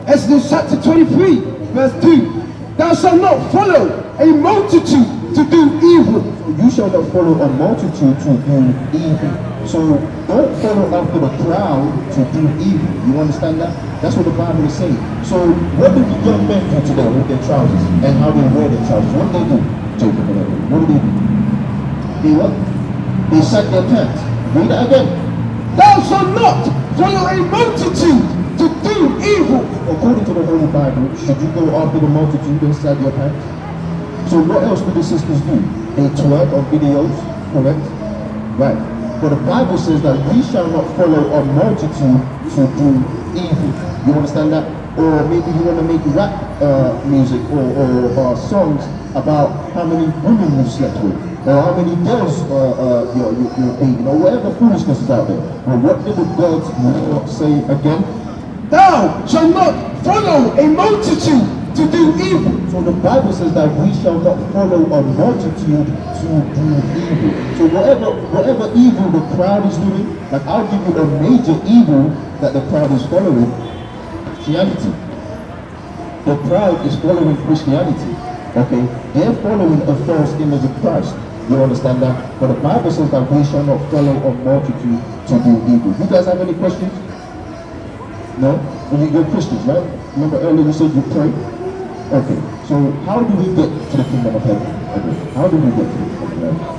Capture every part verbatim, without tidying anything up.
Exodus chapter twenty-three, verse two. Thou shalt not follow a multitude to do evil. You shall not follow a multitude to do evil. So don't follow after the crowd to do evil. You understand that? That's what the Bible is saying. So what do the young men do today with their trousers and how they wear their trousers? What do they do? Jacob, what do they do? They what? They sack their pants. Read that again. Thou shalt not follow a multitude to do evil. According to the Holy Bible, should you go after the multitude and sag your pants? So what else do the sisters do? They twerk on videos, correct? Right. But the Bible says that we shall not follow a multitude to do evil. You understand that? Or maybe you want to make rap uh, music or, or uh, songs about how many women you slept with, or how many girls uh, uh, you're, you're dating, or whatever foolishness is out there. Well, what did the God's law say again? Thou shalt not follow a multitude to do evil. So the Bible says that we shall not follow a multitude to do evil. So whatever whatever evil the crowd is doing, like I'll give you a major evil that the crowd is following: Christianity. The crowd is following Christianity. Okay, they're following a false image of Christ. You understand that? But the Bible says that we shall not follow a multitude to do evil. You guys have any questions? No? Well, you're Christians, right? Remember earlier you said you pray? Okay, so how do we get to the kingdom of heaven? Okay. How do we get to the kingdom of heaven?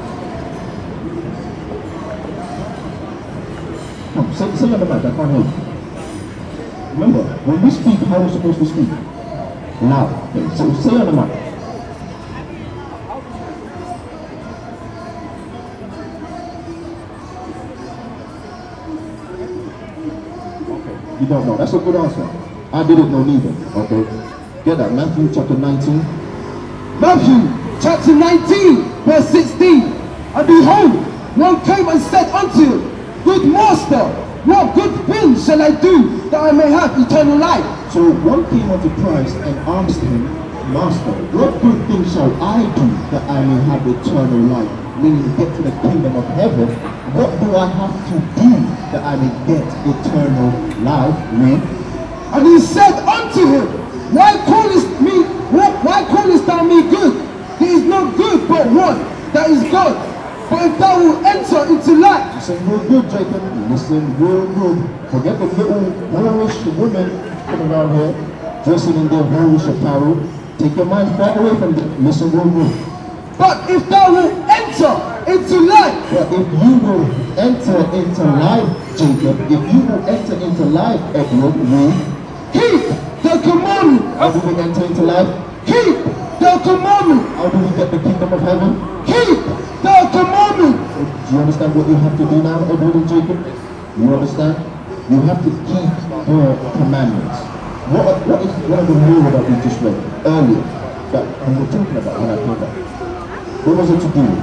Come, say, say on the mic, I can't hear you. Remember, when we speak, how are we supposed to speak? Loud. Okay, so say on the mic. You don't know. That's a good answer. I didn't know neither. Okay. Get that. Matthew chapter nineteen. Matthew chapter nineteen, verse sixteen. And behold, one came and said unto him, Good master, what good things shall I do that I may have eternal life? So one came unto Christ and asked him, Master, what good things shall I do that I may have eternal life? Meaning to get to the kingdom of heaven. What do I have to do that I may get eternal life? Read. And he said unto him, Why callest me? Why callest thou me good? There is no good but one, that is God. But if thou wilt enter into life, listen real good, Jacob. Listen real good. Forget the little boorish women coming around here, dressing in their boorish apparel. Take your mind far away from them. Listen real good. But if thou wilt enter into life, but if you will enter into life, Jacob, if you will enter into life, Edward, read. Keep the commandment. How do we enter into life? Keep the commandment. How do we get the kingdom of heaven? Keep the commandment. So, do you understand what you have to do now, Edward and Jacob? You understand? You have to keep the commandments. What, what is one of the rules that we just read earlier that we were talking about when I came back? What was it to do?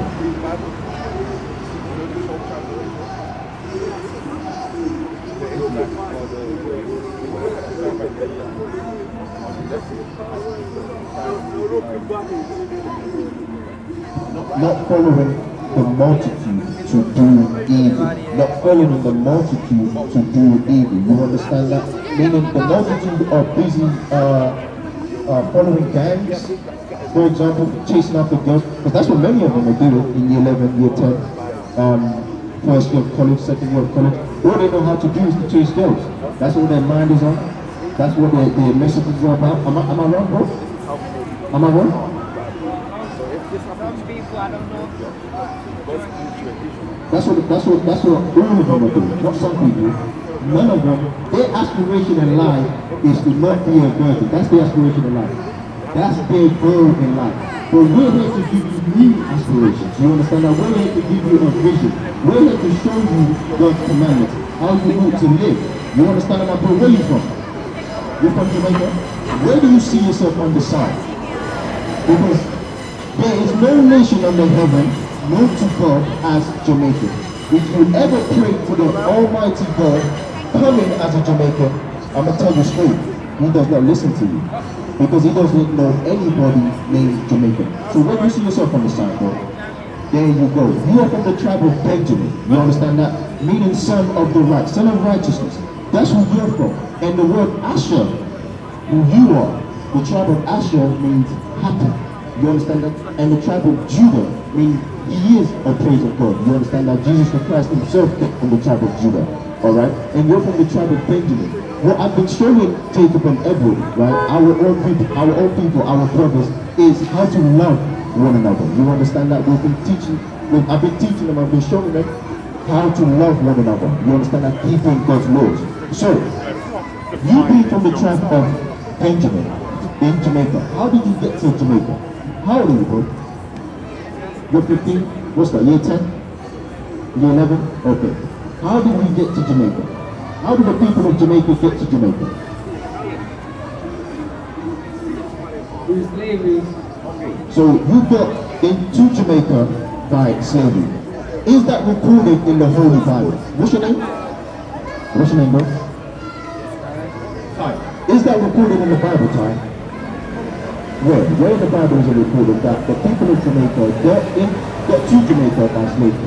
Not following the multitude to do evil. Not following the multitude to do evil. You understand that? Meaning the multitude are busy uh, uh, following gangs, for example, chasing after girls, because that's what many of them are doing in year eleven, year ten, um, first year of college, second year of college. All they know how to do is to chase girls. That's all their mind is on. That's what their, their messages are about. Am I, am I wrong, bro? Am I wrong? That's what, that's what, that's what all of them are doing, not some people. None of them, their aspiration in life is to not be a virgin. That's their aspiration in life. That's their goal in life. But we're here to give you new aspirations. You understand that? We're here to give you a vision. We're here to show you God's commandments, how you want to live. You understand that, bro? Where are you from? You're from Jamaica? Where do you see yourself on the side? Because there is no nation under heaven known to God as Jamaican. If you ever pray to the Almighty God coming as a Jamaican, I'm going to tell you straight, he does not listen to you. Because he doesn't know anybody named Jamaican. So where do you see yourself on the side, bro? There you go. You are from the tribe of Benjamin. You understand that? Meaning son of the right, son of righteousness. That's who you're from. And the word Asher who you are. The tribe of Asher means happy. You understand that? And the tribe of Judah means he is a praise of God. You understand that? Jesus Christ himself came from the tribe of Judah. Alright? And you're from the tribe of Benjamin. What I've been showing Jacob and Edward, right? Our own people, our own people, our brothers, is how to love one another. You understand that? We've been teaching, we've, I've been teaching them, I've been showing them how to love one another. You understand that? Keeping God's laws. So, you being from the tribe of Benjamin in Jamaica, how did you get to Jamaica? How old are you, bro? You're fifteen? What's that, year ten? Year eleven? Okay. How did we get to Jamaica? How did the people of Jamaica get to Jamaica? Through slavery. So you got into Jamaica by slavery. Is that recorded in the Holy Bible? What's your name? What's your name, bro? Ty. Is that recorded in the Bible, Ty? Where? Where in the Bible is it recorded that the people of Jamaica got in, got to Jamaica by slavery?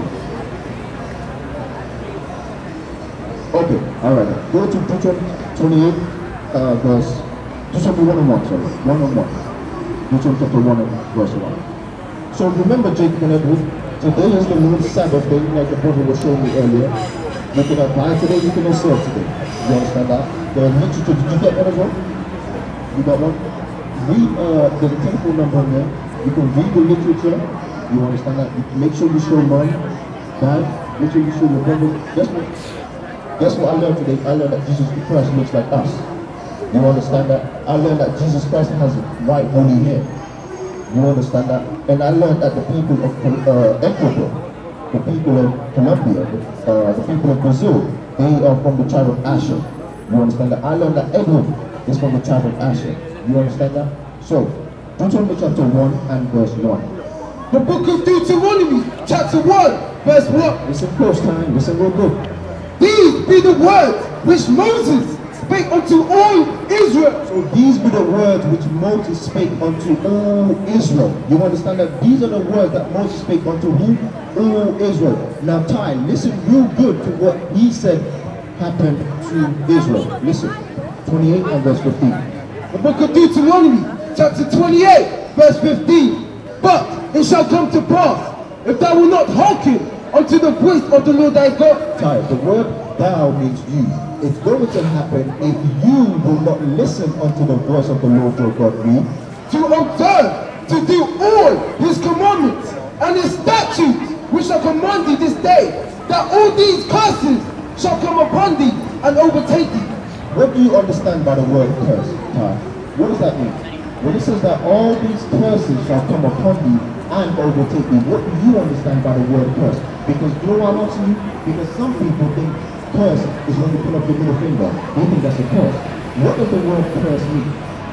Okay, alright. Go to Deuteronomy twenty-eight, uh, verse, Deuteronomy one and one, sorry, one and one. Deuteronomy chapter one and verse one. So remember, Jacob and Edward, today is the Lord's Sabbath day, like the brother was showing me earlier. You can buy today, you can sell today. You understand that? The literature, did you get that as well? You got one? Read, uh, there's a telephone number in there. You can read the literature. You understand that? You make sure you show money, dad. Make sure you show your brothers. Guess what? Guess what I learned today? I learned that Jesus Christ looks like us. You understand that? I learned that Jesus Christ has white holy hair. You understand that? And I learned that the people of uh, Ecuador, the people of Colombia, uh, the people of Brazil, they are from the tribe of Asher. You understand that? I learned that Edward is from the tribe of Asher. You understand that? So, Deuteronomy chapter one and verse one. The book of Deuteronomy, chapter one, verse one. Listen close, time. Listen real good. These be the words which Moses spake unto all Israel. So these be the words which Moses spake unto all Israel. You understand that? These are the words that Moses spake unto who? All Israel. Now, time. Listen real good to what he said happened to Israel. Listen. twenty-eight and verse fifteen. The book of Deuteronomy, chapter twenty-eight, verse fifteen. But it shall come to pass, if thou wilt not hearken unto the voice of the Lord thy God. Time. The word thou means you. It's going to happen if you will not listen unto the voice of the Lord your God. Me. To observe, to do all his commandments and his statutes, which shall command thee this day, that all these curses shall come upon thee and overtake thee. What do you understand by the word curse, Ty? What does that mean? When it says that all these curses shall come upon thee and overtake thee, what do you understand by the word curse? Because you know what I'm asking you? Because some people think curse is when you put up your middle finger. They think that's a curse. What does the word curse mean?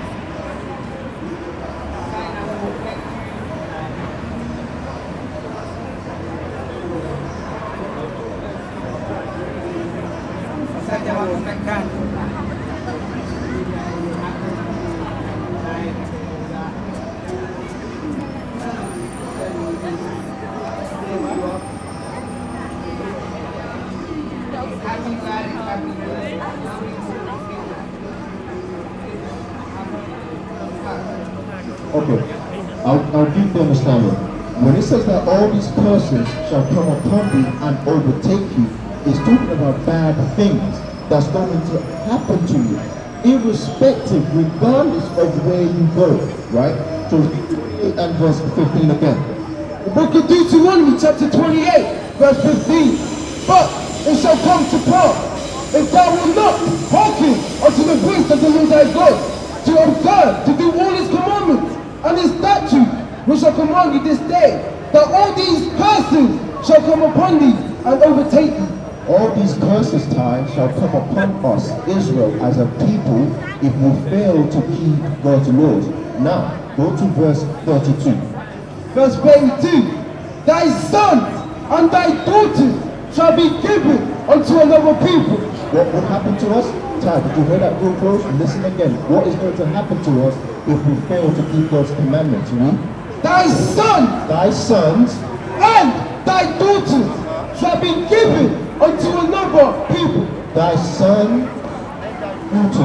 Okay, I'll, I'll give the understanding. When it says that all these curses shall come upon thee and overtake you, it's talking about bad things that's going to happen to you, irrespective, regardless of where you go, right? So, twenty-eight and verse fifteen again. The book of Deuteronomy, chapter twenty-eight, verse fifteen. But it shall come to pass, if thou wilt not hearken unto the voice of the Lord thy God, to observe, to do all his commandments and his statutes, which shall command you this day, that all these curses shall come upon thee and overtake thee. All these curses, Ty, shall come upon us, Israel, as a people, if we fail to keep God's laws. Now, go to verse thirty-two. Verse thirty-two. Thy sons and thy daughters shall be given unto another people. What will happen to us? Ty, did you hear that real close? Listen again. What is going to happen to us if we fail to keep God's commandments? Read. Thy sons, Thy sons and thy daughters shall be given unto another people. Thy son, daughters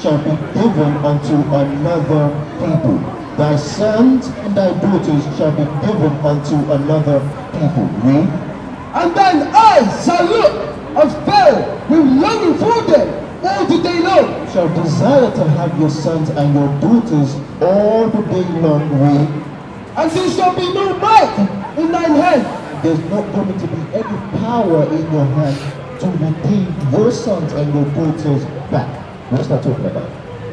shall be given unto another people. Thy sons and thy daughters shall be given unto another people. Read. And thine eyes shall look and fail with longing for them all the day long. Shall desire to have your sons and your daughters all the day long. Read. And there shall be no might in thine hand. There's not going to be any power in your hand to redeem your sons and your daughters back. What's that talking about?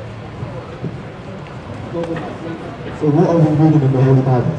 So what are we reading in the Holy Bible?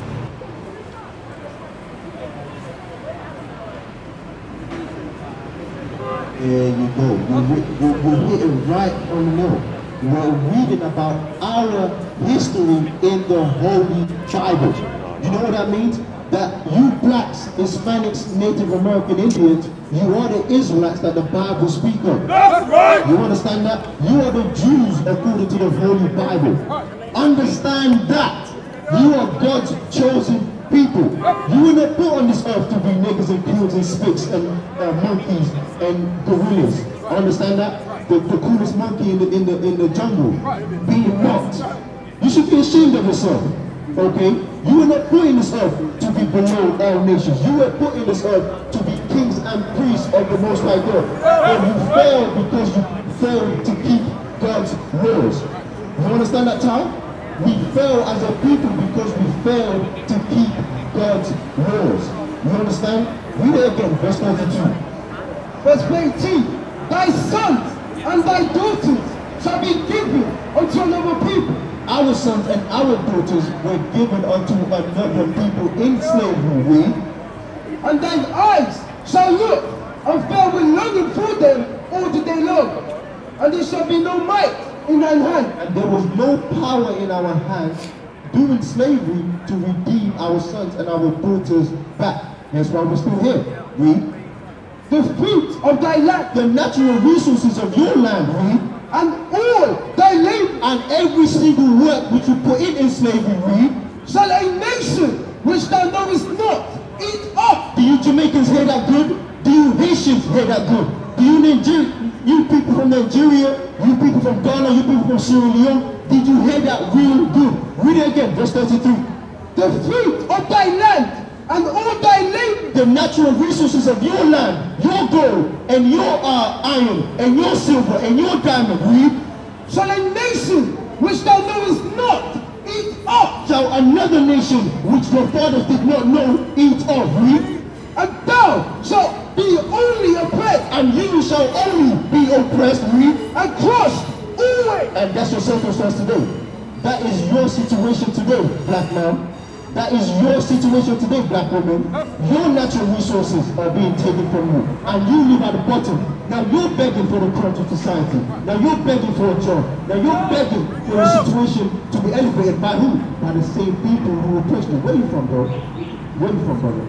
There you go. We're, we're hitting right on the nail. We're reading about our history in the Holy Bible. You know what that means? That you blacks, Hispanics, Native American Indians, you are the Israelites that the Bible speaks of. That's right! You understand that? You are the Jews according to the Holy Bible. Understand that. You are God's chosen people. You were not put on this earth to be niggas and pigs and spits and uh, monkeys and gorillas. Understand that? The, the coolest monkey in the, in the, in the jungle being mocked. You should be ashamed of yourself. Okay? You were not put in this earth to be below all nations. You were put in this earth to be kings and priests of the Most High God. And you failed because you failed to keep God's laws. You understand that, Ty? We fail as a people because we fail to keep God's laws. You understand? Read it again, verse twenty-two. Verse eighteen. Thy sons and thy daughters shall be given unto another people. Our sons and our daughters were given unto another people in slavery. And thine eyes shall look and fail with longing for them all the day long. And there shall be no might in thine hand. And there was no power in our hands during slavery to redeem our sons and our daughters back. That's why we're still here. Read. The fruit of thy land, the natural resources of your land. Read. And all thy labor, and every single work which you put in in slavery. Read. Shall a nation which thou knowest not eat up. Do you Jamaicans hear that good? Do you Haitians hear that good? Do you Niger you people from Nigeria, you people from Ghana, you people from Sierra Leone, did you hear that real good? Read it again, verse thirty-three. The fruit of thy land and all thy labor, the natural resources of your land, your gold and your uh, iron and your silver and your diamond. Read. Shall a nation which thou knowest not eat up. Shall another nation which your fathers did not know eat of. Read. And thou shalt be only oppressed, and you shall only be oppressed. Read. And crushed always. And that's your circumstance today. That is your situation today, black man. That is your situation today, black woman. Your natural resources are being taken from you, and you live at the bottom. Now you're begging for the crunch of society. Now you're begging for a job. Now you're begging for a situation to be elevated by who? By the same people who oppressed you. Where are you from, bro? Where are you from, brother?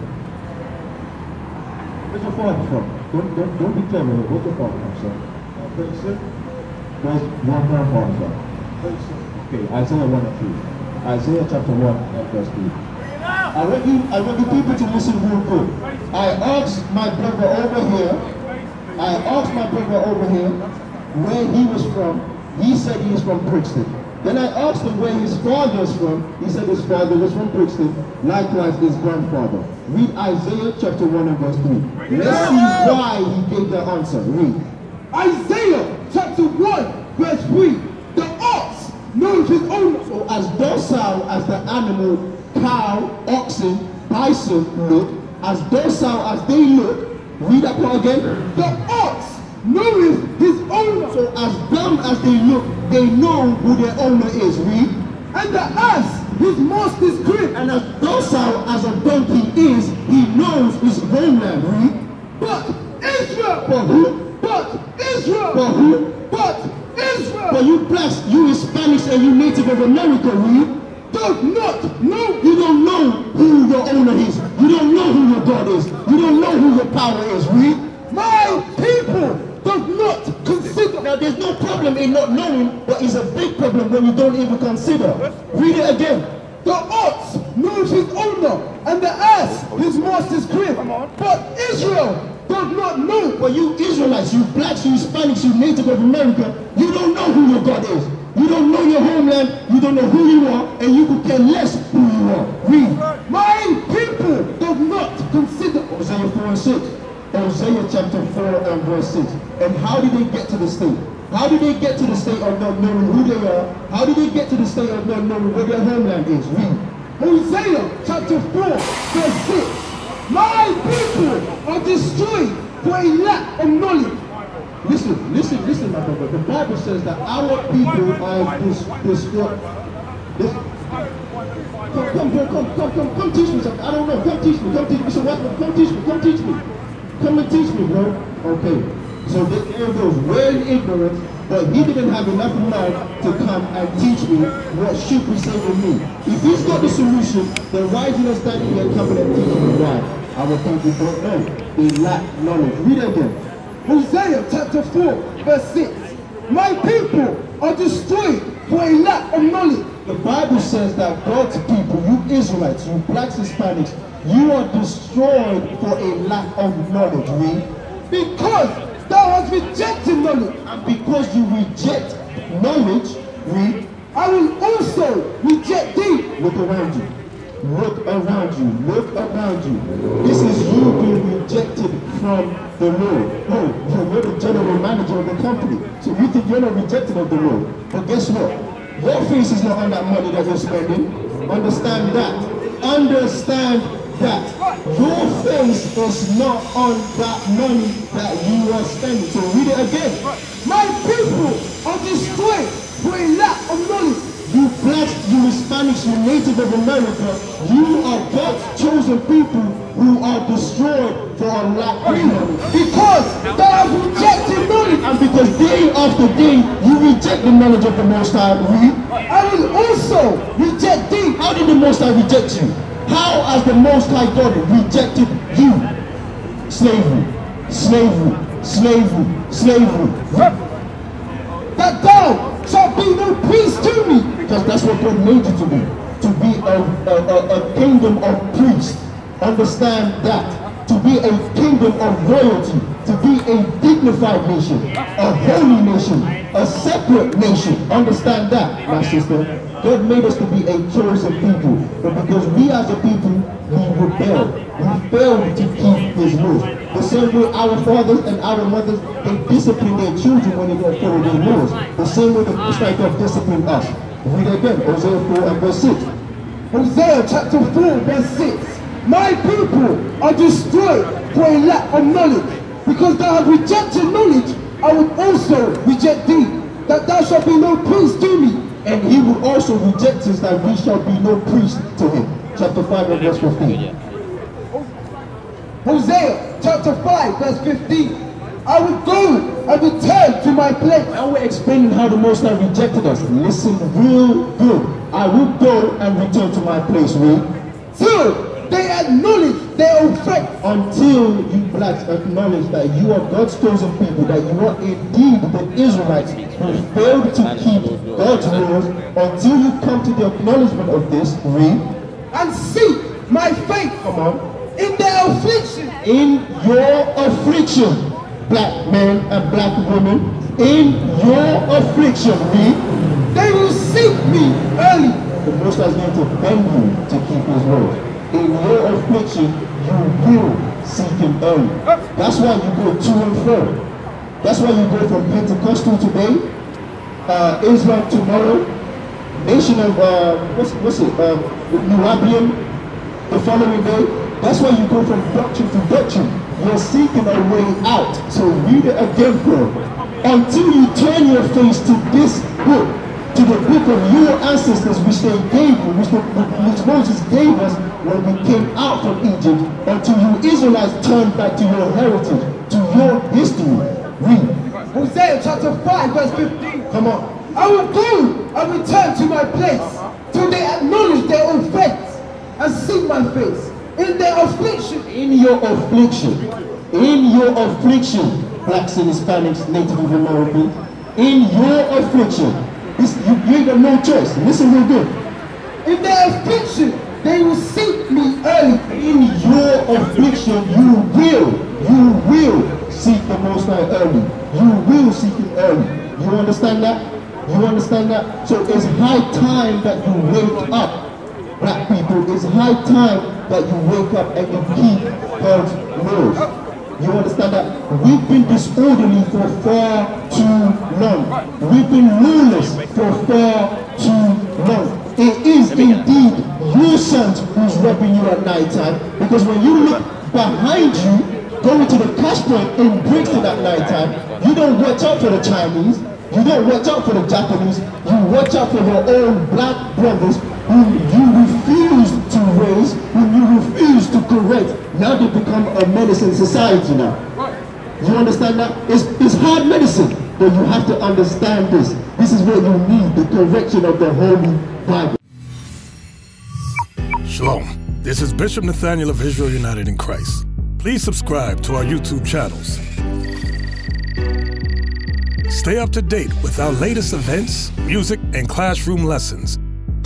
Where's your father from? Don't, don't, don't be clever here. Where's your father from, sir? Where's your grandfather from? Okay, Isaiah one and two. Isaiah chapter one and verse three. I want you, I want you people to listen real good. I asked my brother over here, I asked my brother over here where he was from. He said he is from Brixton. Then I asked him where his father is from. He said his father was from Brixton. Likewise his grandfather. Read Isaiah chapter one and verse three. Let's see why he gave the answer. Read. Isaiah chapter one verse three. The ox knows his owner. So as docile as the animal, cow, oxen, bison look, as docile as they look, read that part again. The ox knows his owner. So as dumb as they look, they know who their owner is. Read. And the ass his master's crib. And as docile as a donkey is, he knows his homeland. Read. But Israel. But who? But Israel. But who? But Israel. But you blessed, you Hispanics and you Native of America, read. Don't not know. You don't know who your owner is. You don't know who your God is. You don't know who your power is. Read. My people does not consider. Now there's no problem in not knowing, but it's a big problem when you don't even consider. Read it again. The ox knows his owner, and the ass his master's crib. But Israel does not know. But you Israelites, you blacks, you Hispanics, you Native of America, you don't know who your God is. You don't know your homeland, you don't know who you are, and you could care less who you are. Read. My people do not consider. Hosea four and six. Hosea chapter four and verse six. And how did they get to the state? How did they get to the state of not knowing who they are? How did they get to the state of not knowing where their homeland is? Read. Hosea chapter four verse six. My people are destroyed for a lack of knowledge. Listen, listen, listen, my brother. The Bible says that our people are destroyed. Dis dis come, come, come, come, come, come, come teach me something. I don't know. Come teach me. Come teach me. So what? Come teach me. Come teach me. Come and teach me, bro. Okay. So the air goes well in ignorance, but he didn't have enough mind to come and teach me what should be said with me. If he's got the solution, then why is he not standing here coming and teaching me why? Our people don't know. They lack knowledge. Read it again. Hosea chapter four verse six. My people are destroyed for a lack of knowledge. The Bible says that God's people, you Israelites, you blacks, Hispanics, you are destroyed for a lack of knowledge. Read. Because thou hast rejected knowledge. And because you reject knowledge, read, I will also reject thee. Look around you. Look around you. Look around you. This is you being rejected from the Lord. Oh, you're the general manager of the company. So you think you're not rejected of the Lord. But guess what? Your face is not on that money that you're spending. Understand that. Understand that. Your face is not on that money that you are spending. So read it again. My people are destroyed for a lack of knowledge. You blacks, you Hispanics, you Native of America, you are God's chosen people who are destroyed for a lack of knowledge. Because thou hast rejected knowledge. And because day after day, you reject the knowledge of the Most High. Read. I will also reject thee. How did the Most High reject you? How has the Most High God rejected you? Slavery, slavery, slavery, slavery. That thou shalt be no priest to me. Because that's what God made you to be. To be a, a, a, a kingdom of priests. Understand that. To be a kingdom of royalty. To be a dignified nation. A holy nation. A separate nation. Understand that, my sister. God made us to be a chosen people. But because we as a people, we rebelled. We failed to keep his laws. The same way our fathers and our mothers, they discipline their children when they don't follow their laws. The same way the Most High God disciplined us. Read again, Hosea four and verse six. Hosea chapter four verse six. My people are destroyed for a lack of knowledge. Because thou hast rejected knowledge, I will also reject thee, that thou shalt be no priest to me. And he will also reject us, that we shall be no priest to him. Chapter five and verse fifteen. Hosea chapter five verse fifteen. I will go and return to my place. Now we're explaining how the Most High rejected us. Listen real good. I will go and return to my place. Read. Till they acknowledge their offense. Until you blacks acknowledge that you are God's chosen people, that you are indeed the Israelites who failed to keep God's laws, until you come to the acknowledgement of this. Read. And seek my face. Come on. In their affliction. In your affliction. Black men and black women, in your affliction, read. They will seek me early. The Most High is going to bend you to keep his word. In your affliction, you will seek him early. That's why you go to and fro. That's why you go from Pentecostal today, uh, Islam tomorrow, nation of, uh, what's, what's it, uh, Nubian the following day. That's why you go from doctrine to doctrine. You're seeking a way out. So read it again, bro. Until you turn your face to this book, to the book of your ancestors, which they gave you, which, the, which Moses gave us when we came out from Egypt, until you Israelites turn back to your heritage, to your history. Read. Hosea chapter five verse fifteen. Come on. I will go and return to my place till they acknowledge their offense and seek my face. In their affliction. In your affliction. In your affliction. Blacks and Hispanics, Native Americans. In your affliction. This, you, you ain't got no choice. Listen real good. In their affliction, They will seek me early. In your affliction, you will, you will seek the Most High early. You will seek Him early. You understand that? You understand that? So it's high time that you wake up, black people. It's high time that you wake up and you keep God's laws. You understand that? We've been disorderly for far too long. We've been ruleless for far too long. It is indeed your sons who's robbing you at night time, because when you look behind you, going to the cash point in Brixton at night time, you don't watch out for the Chinese, you don't watch out for the Japanese, you watch out for your own black brothers whom you refuse to raise, whom you refuse to correct. Now they become a menace in society now. You understand that? It's, it's hard medicine, but you have to understand this. This is what you need, the correction of the Holy Bible. Shalom. This is Bishop Nathaniel of Israel United in Christ. Please subscribe to our YouTube channels. Stay up to date with our latest events, music, and classroom lessons.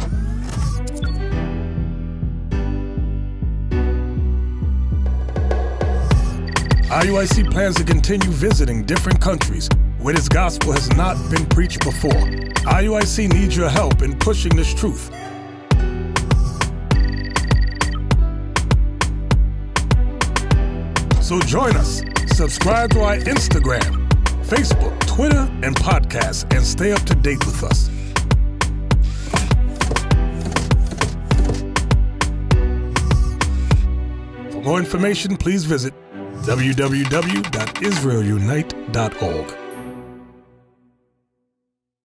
I U I C plans to continue visiting different countries where this gospel has not been preached before. I U I C needs your help in pushing this truth. So join us, subscribe to our Instagram, Facebook, Twitter, and podcasts, and stay up to date with us. For more information, please visit w w w dot israel unite dot org.